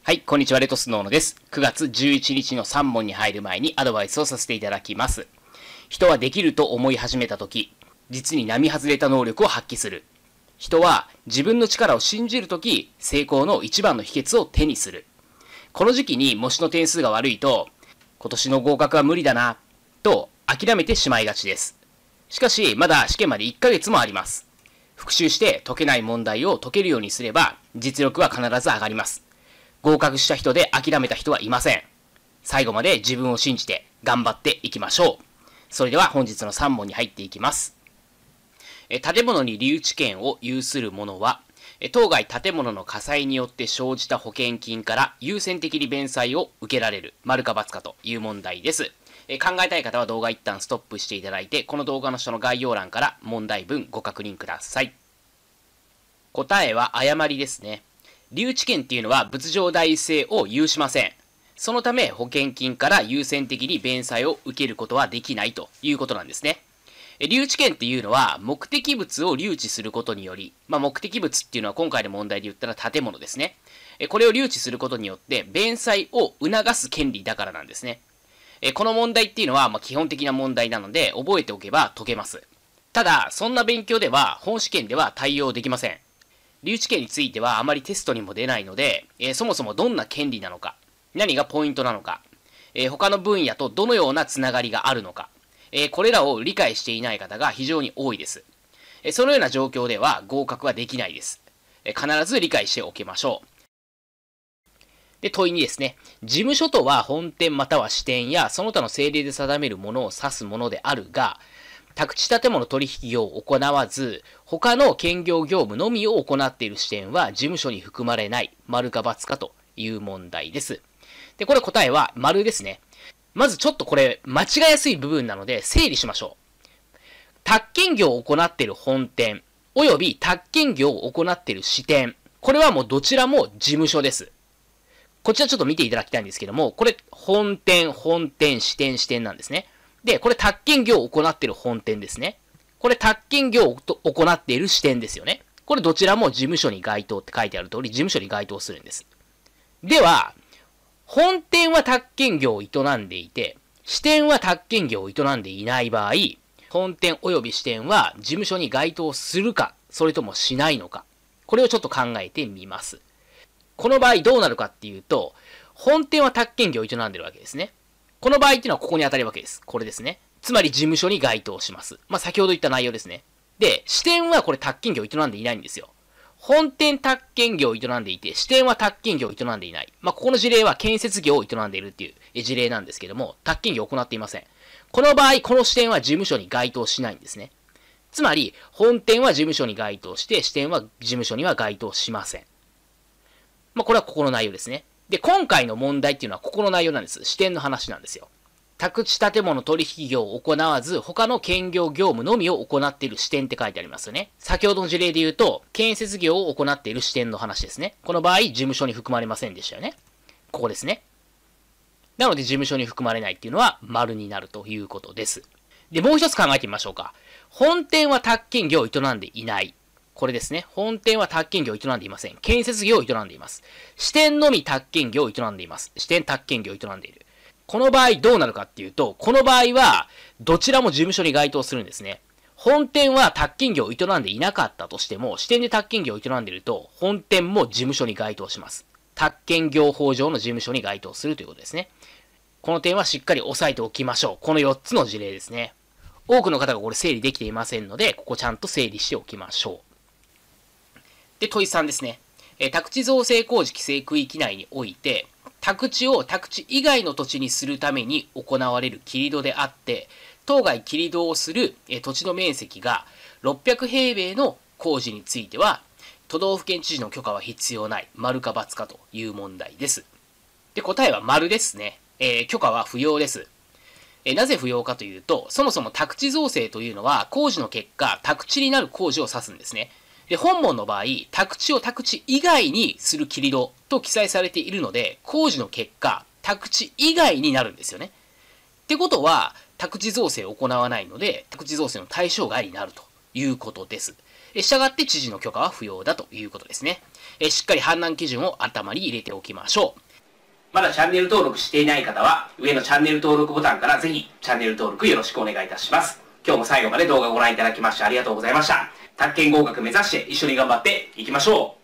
はい、こんにちは、レトスノーノです。9月11日の3問に入る前にアドバイスをさせていただきます。人はできると思い始めたとき、実に並外れた能力を発揮する。人は自分の力を信じるとき、成功の一番の秘訣を手にする。この時期に模試の点数が悪いと、今年の合格は無理だな、と諦めてしまいがちです。しかし、まだ試験まで1ヶ月もあります。復習して解けない問題を解けるようにすれば、実力は必ず上がります。合格した人で諦めた人はいません。最後まで自分を信じて頑張っていきましょう。それでは本日の3問に入っていきます。建物に留置権を有する者は、当該建物の火災によって生じた保険金から優先的に弁済を受けられる、丸か×かという問題です。考えたい方は動画一旦ストップしていただいて、この動画の下の概要欄から問題文ご確認ください。答えは誤りですね。留置権っていうのは物上代性を有しません。そのため保険金から優先的に弁済を受けることはできないということなんですね。留置権っていうのは目的物を留置することにより、目的物っていうのは今回の問題で言ったら建物ですね。これを留置することによって弁済を促す権利だからなんですね。この問題っていうのは基本的な問題なので覚えておけば解けます。ただ、そんな勉強では本試験では対応できません。留置権についてはあまりテストにも出ないので、そもそもどんな権利なのか、何がポイントなのか、他の分野とどのようなつながりがあるのか、これらを理解していない方が非常に多いです。そのような状況では合格はできないです。必ず理解しておきましょう。で、問い2ですね。事務所とは本店または支店やその他の政令で定めるものを指すものであるが、宅地建物取引業を行わず、他の兼業業務のみを行っている支店は事務所に含まれない、丸か×かという問題です。で、これ答えは丸ですね。まずちょっとこれ間違いやすい部分なので整理しましょう。宅建業を行っている本店、および宅建業を行っている支店、これはもうどちらも事務所です。こちらちょっと見ていただきたいんですけども、これ本店、支店なんですね。で、これ宅建業を行っている本店ですね。これ宅建業を行っている支店ですよね。これどちらも事務所に該当って書いてある通り、事務所に該当するんです。では、本店は宅建業を営んでいて、支店は宅建業を営んでいない場合、本店及び支店は事務所に該当するか、それともしないのか、これをちょっと考えてみます。この場合どうなるかっていうと、本店は宅建業を営んでるわけですね。この場合っていうのはここに当たるわけです。これですね。つまり事務所に該当します。先ほど言った内容ですね。で、支店はこれ宅建業を営んでいないんですよ。本店宅建業を営んでいて、支店は宅建業を営んでいない。ここの事例は建設業を営んでいるっていう事例なんですけども、宅建業を行っていません。この場合、この支店は事務所に該当しないんですね。つまり、本店は事務所に該当して、支店は事務所には該当しません。これはここの内容ですね。で、今回の問題っていうのはここの内容なんです。支店の話なんですよ。宅地建物取引業を行わず、他の兼業業務のみを行っている支店って書いてありますよね。先ほどの事例で言うと、建設業を行っている支店の話ですね。この場合、事務所に含まれませんでしたよね。ここですね。なので、事務所に含まれないっていうのは、丸になるということです。で、もう一つ考えてみましょうか。本店は宅建業を営んでいない。これですね。本店は宅建業を営んでいません。建設業を営んでいます。支店のみ宅建業を営んでいます。支店宅建業を営んでいる。この場合どうなるかっていうと、この場合はどちらも事務所に該当するんですね。本店は宅建業を営んでいなかったとしても、支店で宅建業を営んでいると、本店も事務所に該当します。宅建業法上の事務所に該当するということですね。この点はしっかり押さえておきましょう。この4つの事例ですね。多くの方がこれ整理できていませんので、ここちゃんと整理しておきましょう。で、問い3ですね。宅地造成工事規制区域内において、宅地を宅地以外の土地にするために行われる切土であって、当該切土をする土地の面積が600平米の工事については、都道府県知事の許可は必要ない、丸か×かという問題です。で、答えは丸ですね。許可は不要です。なぜ不要かというと、そもそも宅地造成というのは工事の結果、宅地になる工事を指すんですね。で、本文の場合、宅地を宅地以外にする切土と記載されているので、工事の結果、宅地以外になるんですよね。ってことは、宅地造成を行わないので、宅地造成の対象外になるということです。 従って知事の許可は不要だということですね。しっかり判断基準を頭に入れておきましょう。まだチャンネル登録していない方は、上のチャンネル登録ボタンからぜひチャンネル登録よろしくお願いいたします。今日も最後まで動画をご覧いただきましてありがとうございました。宅建合格目指して一緒に頑張っていきましょう。